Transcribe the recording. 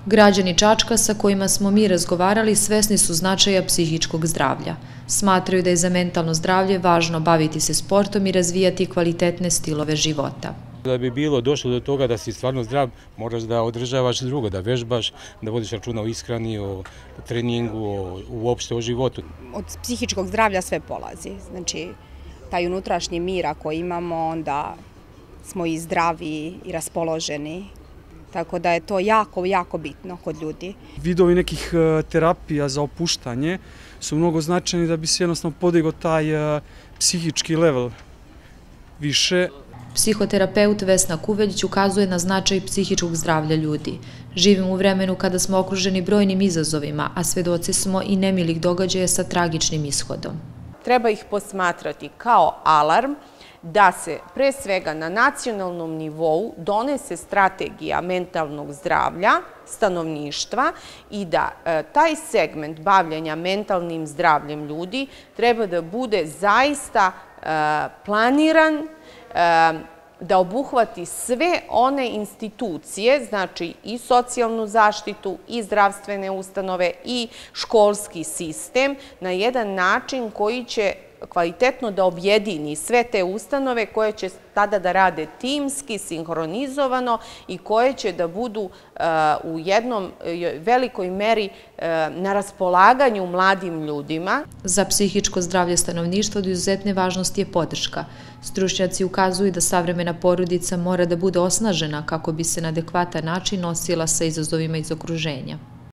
Građani Čačka sa kojima smo mi razgovarali svesni su značaja psihičkog zdravlja. Smatraju da je za mentalno zdravlje važno baviti se sportom i razvijati kvalitetne stilove života. Da bi bilo došlo do toga da si stvarno zdrav, moraš da održavaš drugo, da vežbaš, da vodiš računa o ishrani, o treningu, uopšte o životu. Od psihičkog zdravlja sve polazi. Znači, taj unutrašnji mir ako imamo, onda smo i zdravi i raspoloženi. Tako da je to jako, jako bitno kod ljudi. Vidovi nekih terapija za opuštanje su mnogo značajni da bi se jednostavno podigao taj psihički level više. Psihoterapeut Vesna Kuveljić ukazuje na značaj psihičkog zdravlja ljudi. Živimo u vremenu kada smo okruženi brojnim izazovima, a svedoci smo i nemilih događaja sa tragičnim ishodom. Treba ih posmatrati kao alarm da se pre svega na nacionalnom nivou donese strategija mentalnog zdravlja stanovništva i da taj segment bavljenja mentalnim zdravljem ljudi treba da bude zaista planiran, da obuhvati sve one institucije, znači i socijalnu zaštitu, i zdravstvene ustanove, i školski sistem, na jedan način koji će kvalitetno da objedini sve te ustanove koje će tada da rade timski, sinhronizovano i koje će da budu u jednom velikoj meri na raspolaganju mladim ljudima. Za psihičko zdravlje stanovništva od izuzetne važnosti je podrška. Stručnjaci ukazuju da savremena porodica mora da bude osnažena kako bi se na adekvatan način nosila sa izazovima iz okruženja.